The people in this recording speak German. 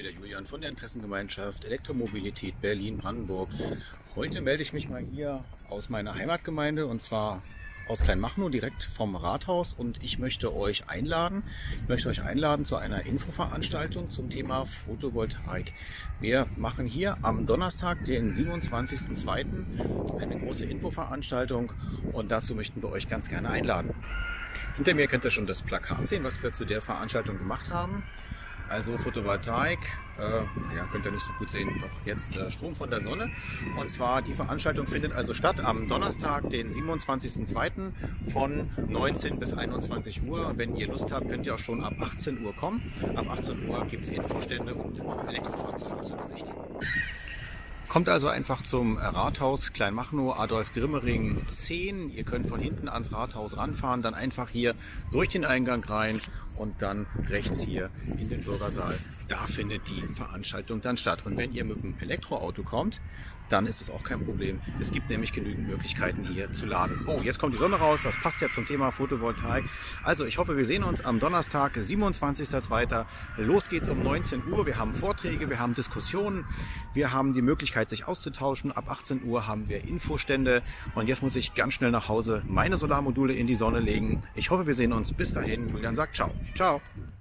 hier der Julian von der Interessengemeinschaft Elektromobilität Berlin-Brandenburg. Heute melde ich mich mal hier aus meiner Heimatgemeinde und zwar aus Kleinmachnow, direkt vom Rathaus, und ich möchte euch einladen zu einer Infoveranstaltung zum Thema Photovoltaik. Wir machen hier am Donnerstag, den 27.02. eine große Infoveranstaltung und dazu möchten wir euch ganz gerne einladen. Hinter mir könnt ihr schon das Plakat sehen, was wir zu der Veranstaltung gemacht haben. Also Photovoltaik, könnt ihr nicht so gut sehen, doch jetzt Strom von der Sonne. Und zwar die Veranstaltung findet also statt am Donnerstag, den 27.02. von 19 bis 21 Uhr. Und wenn ihr Lust habt, könnt ihr auch schon ab 18 Uhr kommen. Ab 18 Uhr gibt es Infostände und auch Elektrofahrzeuge zu besichtigen. Kommt also einfach zum Rathaus Kleinmachnow, Adolf-Grimmering 10. Ihr könnt von hinten ans Rathaus ranfahren, dann einfach hier durch den Eingang rein und dann rechts hier in den Bürgersaal. Da findet die Veranstaltung dann statt. Und wenn ihr mit einem Elektroauto kommt, dann ist es auch kein Problem. Es gibt nämlich genügend Möglichkeiten hier zu laden. Oh, jetzt kommt die Sonne raus. Das passt ja zum Thema Photovoltaik. Also ich hoffe, wir sehen uns am Donnerstag, 27.02. Los geht's um 19 Uhr. Wir haben Vorträge, wir haben Diskussionen, wir haben die Möglichkeit, sich auszutauschen. Ab 18 Uhr haben wir Infostände. Und jetzt muss ich ganz schnell nach Hause meine Solarmodule in die Sonne legen. Ich hoffe, wir sehen uns. Bis dahin. Julian sagt ciao. Ciao.